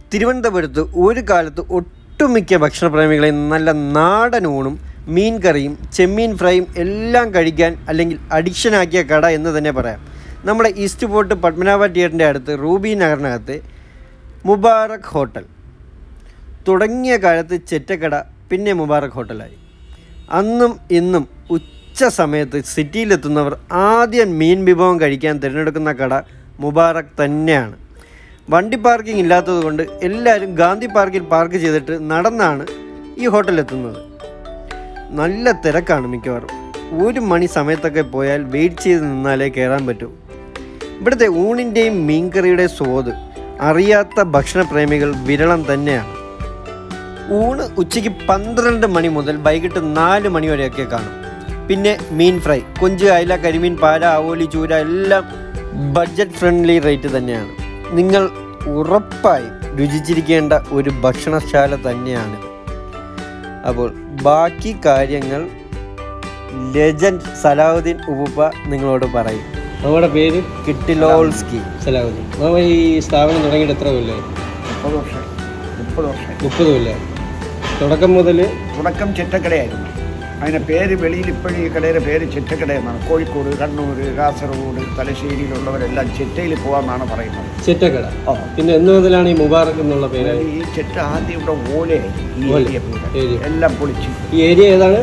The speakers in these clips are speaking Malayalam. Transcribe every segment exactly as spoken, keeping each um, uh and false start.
തിരുവനന്തപുരത്ത് ഒരു കാലത്ത് ഒട്ടുമിക്ക ഭക്ഷണപ്രേമികളെയും നല്ല നാടൻ ഊണും മീൻ കറിയും ചെമ്മീൻ ഫ്രൈയും എല്ലാം കഴിക്കാൻ അല്ലെങ്കിൽ അഡിക്ഷനാക്കിയ കട എന്ന് തന്നെ പറയാം. നമ്മുടെ ഈസ്റ്റ് ഫോർട്ട് പത്മനാഭ തിയേറ്ററിൻ്റെ അടുത്ത് റൂബി നഗറിനകത്ത് മുബാറക് ഹോട്ടൽ. തുടങ്ങിയ കാലത്ത് ചെറ്റക്കട, പിന്നെ മുബാറക് ഹോട്ടലായി. അന്നും ഇന്നും ഉച്ച സമയത്ത് സിറ്റിയിലെത്തുന്നവർ ആദ്യം മീൻ വിഭവം കഴിക്കാൻ തിരഞ്ഞെടുക്കുന്ന കട മുബാറക് തന്നെയാണ്. വണ്ടി പാർക്കിംഗ് ഇല്ലാത്തതുകൊണ്ട് എല്ലാവരും ഗാന്ധി പാർക്കിൽ പാർക്ക് ചെയ്തിട്ട് നടന്നാണ് ഈ ഹോട്ടലെത്തുന്നത്. നല്ല തിരക്കാണ് മിക്കവാറും. ഒരു മണി സമയത്തൊക്കെ പോയാൽ വെയിറ്റ് ചെയ്ത് നിന്നാലേ കയറാൻ പറ്റൂ. ഇവിടുത്തെ ഊണിൻ്റെയും മീൻകറിയുടെയും സ്വാദ് അറിയാത്ത ഭക്ഷണപ്രേമികൾ വിരളം തന്നെയാണ്. ഊണ് ഉച്ചയ്ക്ക് പന്ത്രണ്ട് മണി മുതൽ വൈകിട്ട് നാല് മണി വരെയൊക്കെ കാണും. പിന്നെ മീൻ ഫ്രൈ, കൊഞ്ച്, അയല, കരിമീൻ, പാല, ആവോലി, ചൂര എല്ലാം ബഡ്ജറ്റ് ഫ്രണ്ട്ലി റേറ്റ് തന്നെയാണ്. നിങ്ങൾ ഉറപ്പായി രുചിച്ചിരിക്കേണ്ട ഒരു ഭക്ഷണശാല തന്നെയാണിത്. അപ്പോൾ ബാക്കി കാര്യങ്ങൾ ലെജൻഡ് സലാഹുദ്ദീൻ ഉപ്പ നിങ്ങളോട് പറയും. നമ്മുടെ പേര് കിഡിലോൾസ്കി സലാഹുദ്ദീൻ. മാമ ഈ സ്ഥാപനം തുടങ്ങിയിട്ട് എത്ര കൊല്ലമായി? മുപ്പത് വർഷം മുപ്പത് വർഷം മുപ്പത് കൊല്ലം. തുടക്കം മുതൽ തുടക്കം ചെറ്റക്കടയായിരുന്നു. അതിൻ്റെ പേര് വെളിയിൽ ഇപ്പോഴും ഈ കടയുടെ പേര് ചെറ്റക്കട എന്നാണ്. കോഴിക്കോട്, കണ്ണൂർ, കാസർഗോഡ്, തലശ്ശേരിയിലുള്ളവരെല്ലാം ചെറ്റയിൽ പോകാമെന്നാണ് പറയുന്നത്. ചെറ്റക്കട. ഓ, പിന്നെ എന്ന് മുതലാണ് ഈ മുബാറക് എന്നുള്ള പേര്? ഈ ചെറ്റ ആദ്യം ഇവിടെ ഓലയായി, എല്ലാം പൊളിച്ച്. ഈ ഏരിയ ഏതാണ്?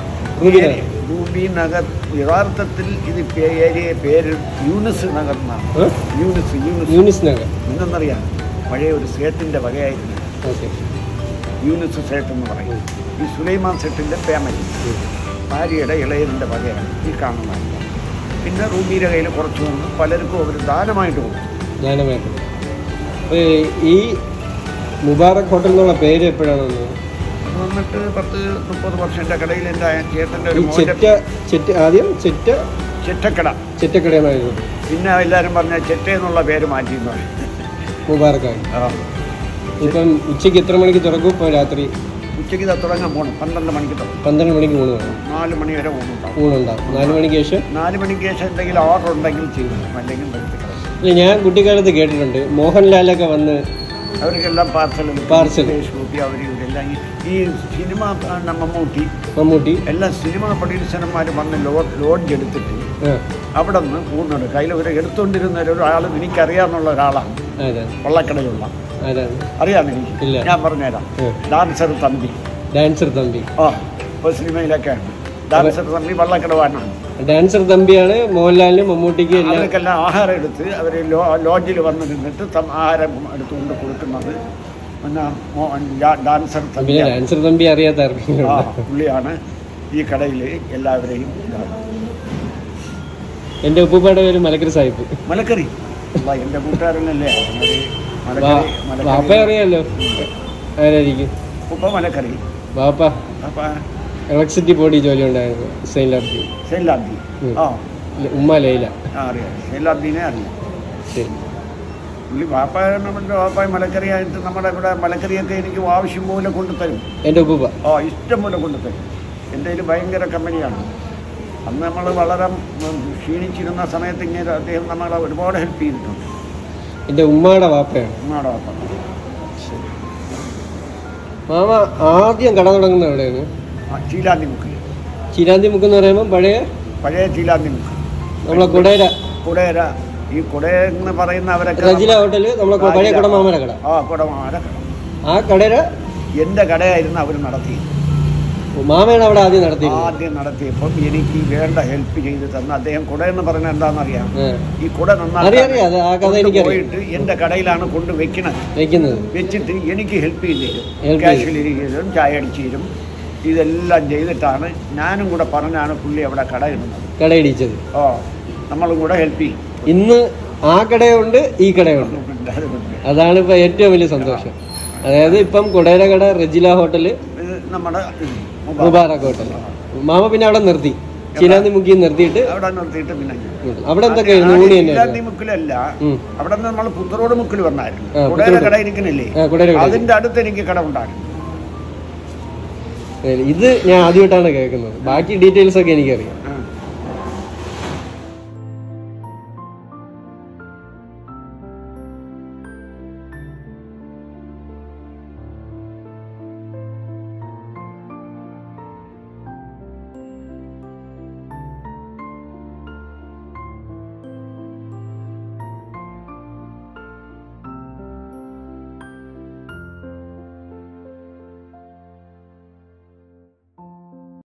റൂബി നഗർ. യഥാർത്ഥത്തിൽ ഇത് ഏരിയ പേര് യൂനിസ് നഗർ എന്നാണ്. യൂനിസ് യൂനിസ് യൂനിസ് നഗർ ഇന്നെന്നറിയാം, പഴയ ഒരു സേട്ടിൻ്റെ വകയായിരുന്നു. ഓക്കെ. യൂനിസ് സേട്ട് എന്ന് പറയും. ഈ സുലൈമാൻ സെട്ടിൻ്റെ ഫാമിലി, ഭാര്യയുടെ ഇളയതിൻ്റെ വകയാണ് ഈ കാണുന്നത്. പിന്നെ റൂബിയുടെ കയ്യിൽ കുറച്ച് വന്ന് പലർക്കും അവർ ദാനമായിട്ട് കൊടുക്കും. ദാനമായിട്ട്. ഈ മുബാറക് ഹോട്ടൽ എന്നുള്ള പേര് എപ്പോഴാണ് വന്നത്? അത് വന്നിട്ട് പത്ത് മുപ്പത് വർഷം എൻ്റെ കടയിൽ എൻ്റെ ചേട്ടൻ്റെ ഒരു ആദ്യം ചെറ്റ ചെറ്റക്കട ചെറ്റക്കടയായിരുന്നു. പിന്നെ എല്ലാവരും പറഞ്ഞ ചെറ്റ എന്നുള്ള പേര് മാറ്റി മുബാറക്കായി. ഇപ്പം ഉച്ചയ്ക്ക് എത്ര മണിക്ക് തുറക്കും? ഇപ്പോൾ രാത്രി ഉച്ചയ്ക്ക് തുടങ്ങാൻ പോകണം. പന്ത്രണ്ട് മണിക്ക് തുടങ്ങും. പന്ത്രണ്ട് മണിക്ക് ഊണ് വേണം. നാല് മണി വരെ ഊണുണ്ടാവും. ഊണുണ്ടാവും. നാല് മണിക്ക് ശേഷം നാല് മണിക്ക് ശേഷം എന്തെങ്കിലും ഓർഡർ ഉണ്ടെങ്കിൽ ചെയ്യും, അല്ലെങ്കിൽ ഇല്ല. ഞാൻ കുട്ടിക്കാലത്ത് കേട്ടിട്ടുണ്ട് മോഹൻലാലൊക്കെ വന്ന് അവർക്കെല്ലാം പാർസൽ പാർസൽ ഷൂട്ടി അവർ ഇവരെല്ലാം ഈ സിനിമ മമ്മൂട്ടി മമ്മൂട്ടി എല്ലാം സിനിമ പ്രൊഡ്യൂസർമാർ വന്ന് ലോ ലോഡ്ജ് എടുത്തിട്ട് അവിടെ നിന്ന് ഊണെടുക്കും. അതിൽ ഒരു എടുത്തുകൊണ്ടിരുന്ന ഒരാൾ എനിക്കറിയാമെന്നുള്ള ഒരാളാണ്, വള്ളക്കടയിലുള്ള. അറിയാമെന്ന് എനിക്ക്, ഞാൻ പറഞ്ഞുതരാം. ഡാൻസർ തമ്പി. ഡാൻസർ തമ്പി ആ ഇപ്പോൾ സിനിമയിലൊക്കെ ഡാൻസർ തമ്പി വള്ളക്കടവാനാണ്. ഡാൻസർ തമ്പിയാണ് മോഹൻലാലിനും മമ്മൂട്ടിക്ക് അവർക്കെല്ലാം ആഹാരം എടുത്ത് അവർ ലോ ലോഡ്ജിൽ വന്ന് നിന്നിട്ട് ആഹാരം എടുത്തുകൊണ്ട് കൊടുക്കുന്നത്. പിന്നെ ഡാൻസർ തമ്പി. ഡാൻസർ തമ്പി അറിയാത്ത പുള്ളിയാണ് ഈ കടയിൽ എല്ലാവരെയും. എൻ്റെ ഉപ്പുപ്പാടെ പേര് മലക്കറി സാഹിബ്. മലക്കറി എൻ്റെ കൂട്ടുകാരനല്ലേ? ബാപ്പ അറിയാലോ ആരായിരിക്കും? ഉപ്പ മലക്കറി. ബാപ്പ ഇലക്ട്രിസിറ്റി ബോർഡിൽ ജോലി ഉണ്ടായിരുന്നു. സൈൻലാബ്ദി. സൈൻലാബ്ദി ആ ഉമ്മ ലൈല. ആ അറിയാം, സൈൻലാബ്ദീനെ അറിയാം. ശരി. പുള്ളി ബാപ്പ നമ്മുടെ ബാപ്പായ മലക്കറിയായിട്ട് നമ്മുടെ ഇവിടെ മലക്കറിയൊക്കെ എനിക്ക് ആവശ്യം പോലെ കൊണ്ടുതരും എൻ്റെ ഉപ്പ. ആ ഇഷ്ടം പോലെ കൊണ്ടുതരും. എൻ്റെ കയ്യിൽ ഭയങ്കര കമ്പനിയാണ്. അന്ന് നമ്മൾ വളരെ ക്ഷീണിച്ചിരുന്ന സമയത്ത് ഇങ്ങനെ അദ്ദേഹം നമ്മളെ ഒരുപാട് ഹെൽപ്പ് ചെയ്തിട്ടുണ്ട്. എൻ്റെ ഉമ്മയുടെ വാപ്പയാണ്. ഉമ്മയുടെ വാപ്പ. മാമ ആദ്യം കട തുടങ്ങുന്നത് എവിടെയാണ്? ചീലാന്തി മുക്ക്. ചീലാന്തി മുക്ക് എന്ന് പറയുമ്പോൾ പഴയ പഴയ ചീലാന്തി മുക്ക്. നമ്മളെ കുടേര കുടേര ഈ കുടേര എന്ന് പറയുന്ന അവരൊക്കെ റജില ഹോട്ടല്, നമ്മളെ പഴയ കുടമാമര കട. ആ കുടമാമര കട. ആ കടേര എൻ്റെ കടയായിരുന്നു അവർ നടത്തിയത്. മാമയാണ് അവിടെ ആദ്യം നടത്തി ആദ്യം നടത്തിയപ്പം എനിക്ക് വേണ്ട ഹെൽപ്പ് ചെയ്ത് തന്ന അദ്ദേഹം. കുട എന്ന് പറഞ്ഞാൽ എന്താണെന്നറിയാം? ഈ കുട നന്നായി പോയിട്ട് എൻ്റെ കടയിലാണ് കൊണ്ട് വെക്കണത് വെക്കുന്നത് വെച്ചിട്ട് എനിക്ക് ഹെൽപ്പ് ചെയ്ത് തരും. ക്യാഷിലിരിക്കും, ചായ അടിച്ചു തരും. ഇതെല്ലാം ചെയ്തിട്ടാണ് ഞാനും കൂടെ പറഞ്ഞാണ് പുള്ളി അവിടെ കട ഇടുന്നത്, കടയിടിച്ചത്. ഓ നമ്മളും കൂടെ ഹെൽപ്പ് ചെയ്യും. ഇന്ന് ആ കടയുണ്ട്, ഈ കടയുണ്ട്. അതാണ് ഇപ്പം ഏറ്റവും വലിയ സന്തോഷം. അതായത് ഇപ്പം കുടേര കട, റജില ഹോട്ടല്, നമ്മുടെ മുബാറക് ഹോട്ടൽ. മാമ പിന്നെ അവിടെ നിർത്തി, ചീലാന്തി മുക്കി നിർത്തിയിട്ട് അവിടെ നിർത്തിയിട്ട് പിന്നെ അവിടെ എന്തൊക്കെയായിരുന്നു? ചീലാന്തി മുക്കിലല്ല, അവിടെ നിന്ന് നമ്മൾ പുത്തറോട് മുക്കിൽ വന്നായിരുന്നു. കുടേര കട ഇരിക്കുന്നില്ലേ, അതിന്റെ അടുത്ത് എനിക്ക് കട ഉണ്ടായിരുന്നു. ഇത് ഞാൻ ആദ്യമായിട്ടാണ് കേൾക്കുന്നത്. ബാക്കി ഡീറ്റെയിൽസ് ഒക്കെ എനിക്കറിയാം.